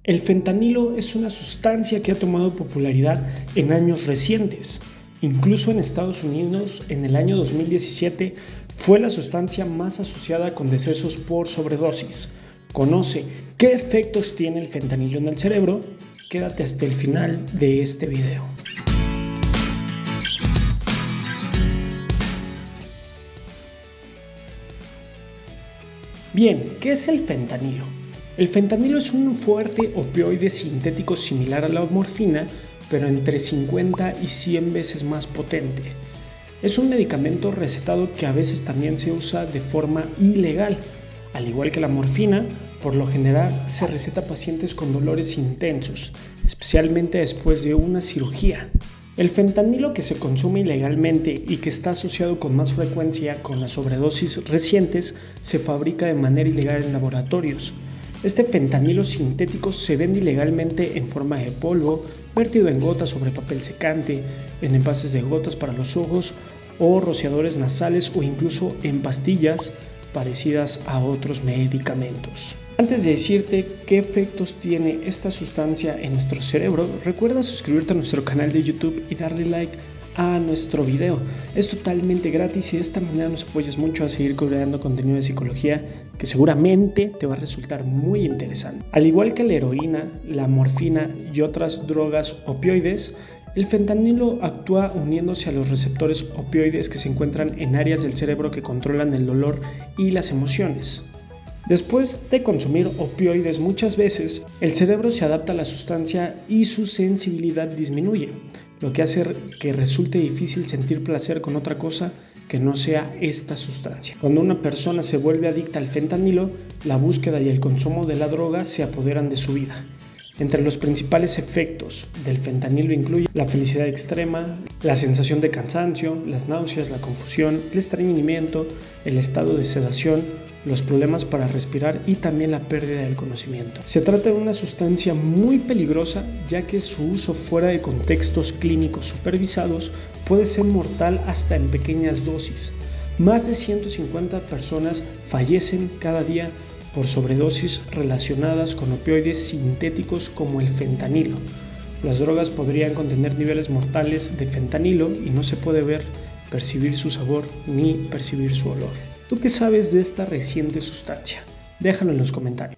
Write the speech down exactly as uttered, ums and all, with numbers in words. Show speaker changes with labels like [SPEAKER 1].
[SPEAKER 1] El fentanilo es una sustancia que ha tomado popularidad en años recientes. Incluso en Estados Unidos, en el año dos mil diecisiete, fue la sustancia más asociada con decesos por sobredosis. Conoce qué efectos tiene el fentanilo en el cerebro. Quédate hasta el final de este video. Bien, ¿qué es el fentanilo? El fentanilo es un fuerte opioide sintético similar a la morfina, pero entre cincuenta y cien veces más potente. Es un medicamento recetado que a veces también se usa de forma ilegal. Al igual que la morfina, por lo general se receta a pacientes con dolores intensos, especialmente después de una cirugía. El fentanilo que se consume ilegalmente y que está asociado con más frecuencia con las sobredosis recientes se fabrica de manera ilegal en laboratorios. Este fentanilo sintético se vende ilegalmente en forma de polvo, vertido en gotas sobre papel secante, en envases de gotas para los ojos o rociadores nasales o incluso en pastillas parecidas a otros medicamentos. Antes de decirte qué efectos tiene esta sustancia en nuestro cerebro, recuerda suscribirte a nuestro canal de YouTube y darle like a nuestro video. Es totalmente gratis y de esta manera nos apoyas mucho a seguir creando contenido de psicología que seguramente te va a resultar muy interesante. Al igual que la heroína, la morfina y otras drogas opioides, el fentanilo actúa uniéndose a los receptores opioides que se encuentran en áreas del cerebro que controlan el dolor y las emociones. Después de consumir opioides muchas veces, el cerebro se adapta a la sustancia y su sensibilidad disminuye, lo que hace que resulte difícil sentir placer con otra cosa que no sea esta sustancia. Cuando una persona se vuelve adicta al fentanilo, la búsqueda y el consumo de la droga se apoderan de su vida. Entre los principales efectos del fentanilo incluye la felicidad extrema, la sensación de cansancio, las náuseas, la confusión, el estreñimiento, el estado de sedación, los problemas para respirar y también la pérdida del conocimiento. Se trata de una sustancia muy peligrosa, ya que su uso fuera de contextos clínicos supervisados puede ser mortal hasta en pequeñas dosis. Más de ciento cincuenta personas fallecen cada día por sobredosis relacionadas con opioides sintéticos como el fentanilo. Las drogas podrían contener niveles mortales de fentanilo y no se puede ver, percibir su sabor ni percibir su olor. ¿Tú qué sabes de esta reciente sustancia? Déjalo en los comentarios.